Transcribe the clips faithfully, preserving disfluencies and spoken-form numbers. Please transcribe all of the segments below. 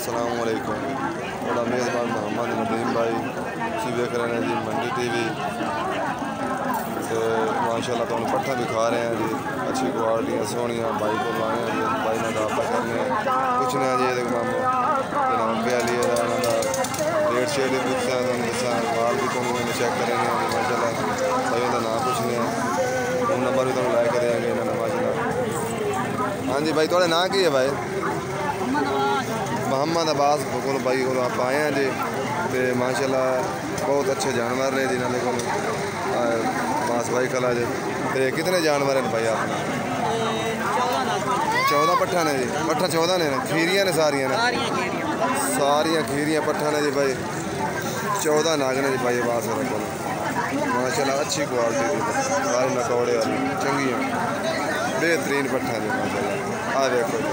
अस्सलाम वालेकुम। बड़ा मेज़बान मोहम्मद नदीम भाई तुम देख रहे हैं जी मंडी टीवी। माशाल्लाह तुम पट्ठा भी खा रहे हैं जी, अच्छी क्वालिटी सोहनिया भाई को लाए हैं जी, भाई ने रबता करने पूछने जी मामू जनाब पे लिए रेट शेट भी पूछते हैं दसा माल भी तुम चेक करेंगे माशाल्लाह भाई का नाम पूछने फोन नंबर भी तुम लाइक करेंगे इन्होंने माशाल्लाह। हाँ जी भाई थोड़ा नाम की है भाई? मोहम्मद अब्बास को भाई को आप आए हैं जी, तो माशाल्लाह बहुत अच्छे जानवर ने जिन्होंने को बांस भाई कला जी। तो कितने जानवर हैं भाई आपने? चौदह पट्ठा ने जी, पट्ठा चौदह ने खीरियाँ ने सारिया ने सारिया खीरियाँ पट्ठा ने जी भाई, चौदह नाग ने जी भाई बांस को माशाल्लाह अच्छी क्वालिटी की सारी नकौड़े वाली चंगी बेहतरीन पट्ठा जी माशाल्लाह। आ देखो जी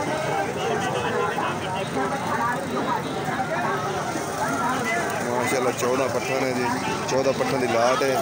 माशाल्लाह चौदह पट्ठा ने जी, चौदह पट्ठा की लाट है।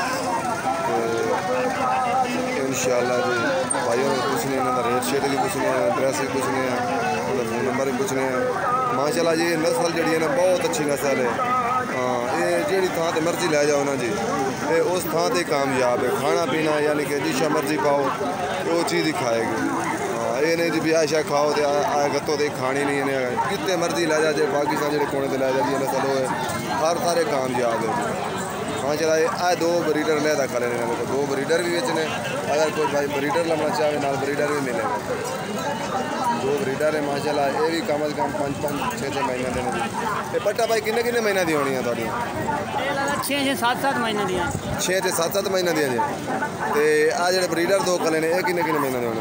इंशाल्लाह जी भाइयों ने पूछने इन्होंने रेट शेट भी पूछने हैं, एड्रैस भी पूछने हैं, फोन नंबर भी पूछने हैं। माशाल्लाह जी नस्ल जी है ना बहुत अच्छी नस्ल है। हाँ ये जी थां ते मर्जी लै जाओ ना जी, ये उस थां ते कामयाब है। खाना पीना यानी कि जिसा मर्जी पाओ वो चीज़ ही खाएगी। हाँ ये नहीं जी भी आशा खाओ तो आए गत्तो तो खानी नहीं है, जितने मर्जी लै जा जे पाकिस्तान जो कोने ते लै जा जी नस्ल हो हर सारे कामयाब है। हाँ चला आ दो ब्रीडर लहदा करें, दो ब्रीडर भी बेचने, अगर कोई भाई ब्रीडर लमना चाहे ना ब्रीडर भी मिलेगा। दो ब्रीडर है माशाल्लाह, ये भी कम अज कम पाँच पाँच छः छः महीने देने दी। पट्टा भाई किन्ने किन्ने महीने दी होनी है थोड़ी? छः छः सात सात महीने दी छः छः सात सात महीने दिया जी। तो आ जो ब्रीडर दो कले ने किन्ने किन्ने महीने दे होने?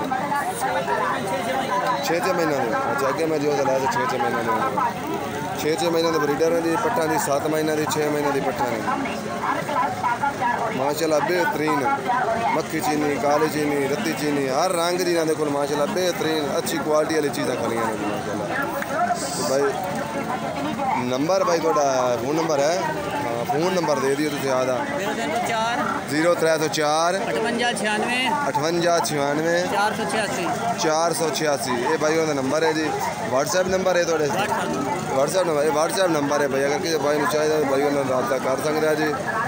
छः छः महीने दे। अच्छा अगे मैं जो लाया तो छः छः महीने दे होने, छः छः महीने के ब्रीडर है जी। पट्ठा की सात महीने की छः महीने की पट्ठा ने माशाल्लाह बेहतरीन मक्खी चीनी काली चीनी रत्ती चीनी हर रंग जी इन्होंने को माशाल्लाह बेहतरीन अच्छी क्वालिटी वाली चीज़ा खलियां ने माशाल्लाह। तो भाई नंबर भाई थोड़ा फोन नंबर है? हाँ फोन नंबर दे दियो तुम याद आ जीरो त्रै सौ चार अठवंजा छियानवे अठवंजा छियानवे चार सौ छियासी चार सौ छियासी ये भाई का नंबर है जी। व्हाट्सएप नंबर है थोड़े? व्हाट्सएप नंबर व्हाट्सएप नंबर है भाई, अगर किसी भाई ने चाहिए भाई उन्होंने रब्ता कर सकते हैं जी।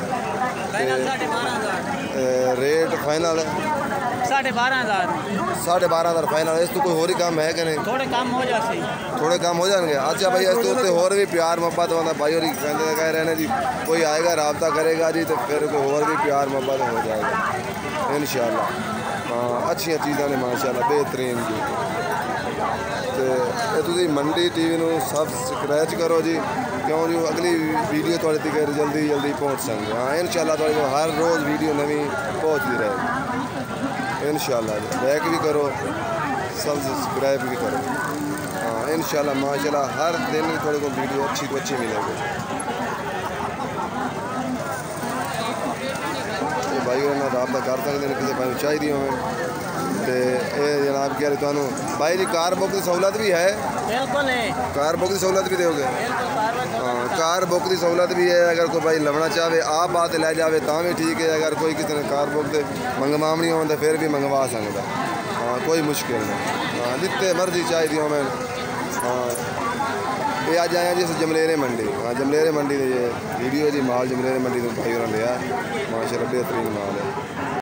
रेट फाइनल साढ़े बारह हज़ार साढ़े बारह हज़ार फाइनल। इस तो कोई होर ही काम है कि नहीं? थोड़े काम हो जाते थोड़े काम हो जाएंगे। अच्छा भाई इस तो उत्ते होर भी प्यार मोहब्बत होता भाई और कहते कह रहे हैं जी, कोई आएगा रब्ता करेगा जी तो फिर कोई होर भी प्यार मोहब्बत हो जाएगा इंशाल्लाह। हाँ अच्छी चीज़ा ने माशाल्लाह बेहतरीन जी। तो तुम मंडी टीवी को सबसक्राइब करो जी, क्यों जो अगली वीडियो थोड़े तक जल्दी जल्दी पहुँच सकें। हाँ इंशाल्लाह थोड़ी हर रोज़ वीडियो नवी पहुँचती रहेगी इंशाल्लाह। लाइक भी करो सब्सक्राइब भी करो। हाँ इंशाल्लाह माशाल्लाह हर दिन थोड़े को वीडियो अच्छी तो अच्छी मिलेगी। तो भाई उन्होंने रब्ता कर सकते हैं किसी भाई चाहिए हो तो ये जनाब कह रहे तुम भाई जी कार बुक की सहूलत भी है? बिल्कुल है, कार बुक की सहूलत भी दोगे? हाँ कार बुक की सहूलत भी है। अगर कोई भाई लवना चाहे आप बात लै जाए तो भी ठीक है, अगर कोई किसी ने कार बुक से मंगवानी हो तो फिर भी मंगवा सकता। हाँ कोई मुश्किल नहीं। हाँ जितने मर्जी चाहिए हो मैं। हाँ ये आज आया जी जमलेरे मंडी। हाँ जमलेरे मंडी ये वीडियो जी माल जमलेरे मंडी तो भाई लिया माशाल्लाह बेहतरीन माल है।